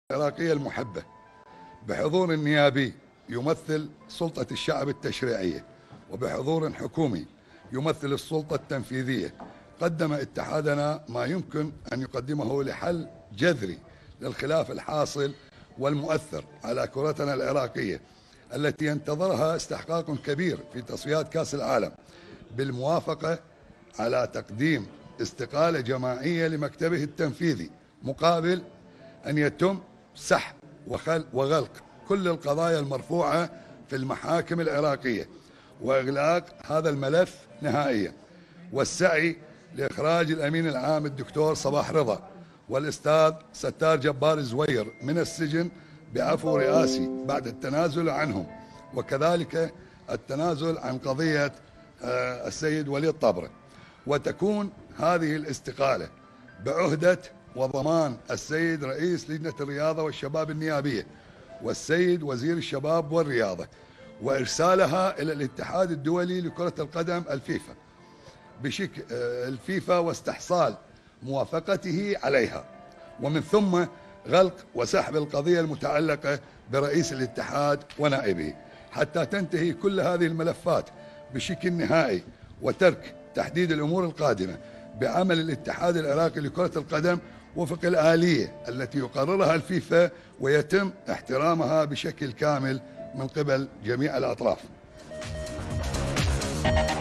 العراقية المحبة بحضور النيابي يمثل سلطة الشعب التشريعية، وبحضور حكومي يمثل السلطة التنفيذية. قدم اتحادنا ما يمكن أن يقدمه لحل جذري للخلاف الحاصل والمؤثر على كرتنا العراقية التي ينتظرها استحقاق كبير في تصفيات كأس العالم، بالموافقة على تقديم استقالة جماعية لمكتبه التنفيذي مقابل أن يتم سحب وغلق كل القضايا المرفوعة في المحاكم العراقية وإغلاق هذا الملف نهائيا، والسعي لإخراج الأمين العام الدكتور صباح رضا والأستاذ ستار جبار زوير من السجن بعفو رئاسي بعد التنازل عنهم، وكذلك التنازل عن قضية السيد وليد طبرة. وتكون هذه الاستقالة بعهدة وضمان السيد رئيس لجنة الرياضة والشباب النيابية والسيد وزير الشباب والرياضة، وإرسالها إلى الاتحاد الدولي لكرة القدم الفيفا بشكل الفيفا واستحصال موافقته عليها، ومن ثم غلق وسحب القضية المتعلقة برئيس الاتحاد ونائبه حتى تنتهي كل هذه الملفات بشكل نهائي، وترك تحديد الأمور القادمة بعمل الاتحاد العراقي لكرة القدم وفق الآلية التي يقررها الفيفا ويتم احترامها بشكل كامل من قبل جميع الأطراف.